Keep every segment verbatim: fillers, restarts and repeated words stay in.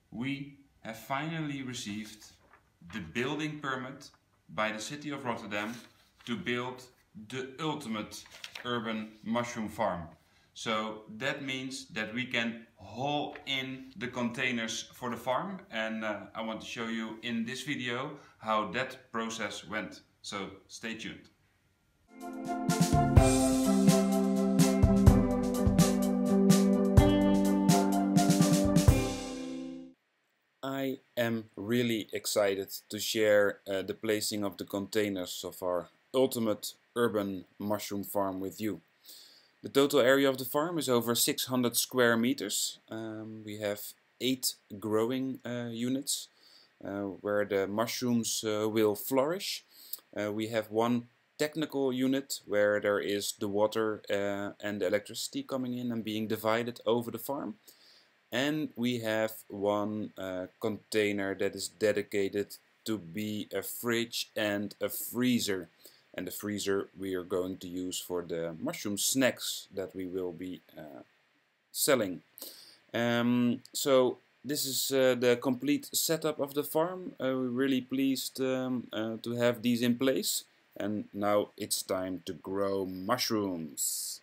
we have finally received the building permit by the city of Rotterdam to build the ultimate urban mushroom farm. So that means that we can haul in the containers for the farm, and uh, I want to show you in this video how that process went. So stay tuned. I am really excited to share uh, the placing of the containers of our ultimate urban mushroom farm with you. The total area of the farm is over six hundred square meters. Um, we have eight growing uh, units uh, where the mushrooms uh, will flourish. Uh, we have one technical unit where there is the water uh, and the electricity coming in and being divided over the farm. And we have one uh, container that is dedicated to be a fridge and a freezer. And the freezer we are going to use for the mushroom snacks that we will be uh, selling. Um, so this is uh, the complete setup of the farm. Uh, we're really pleased um, uh, to have these in place. And now it's time to grow mushrooms.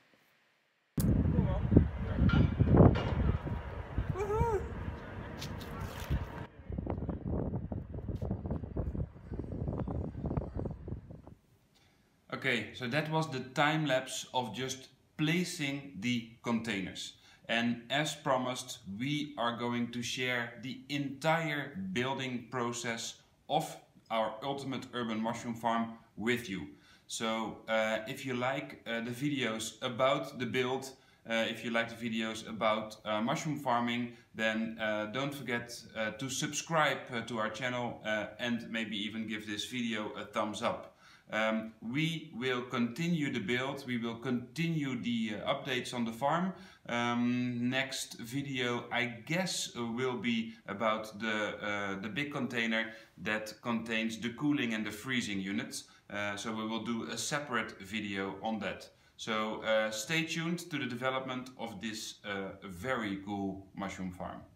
Okay, so that was the time lapse of just placing the containers. And as promised, we are going to share the entire building process of our ultimate urban mushroom farm with you. So uh, if you like uh, the videos about the build, uh, if you like the videos about uh, mushroom farming, then uh, don't forget uh, to subscribe uh, to our channel uh, and maybe even give this video a thumbs up. Um, we will continue the build, we will continue the uh, updates on the farm. Um, next video, I guess, uh, will be about the, uh, the big container that contains the cooling and the freezing units. Uh, so we will do a separate video on that. So uh, stay tuned to the development of this uh, very cool mushroom farm.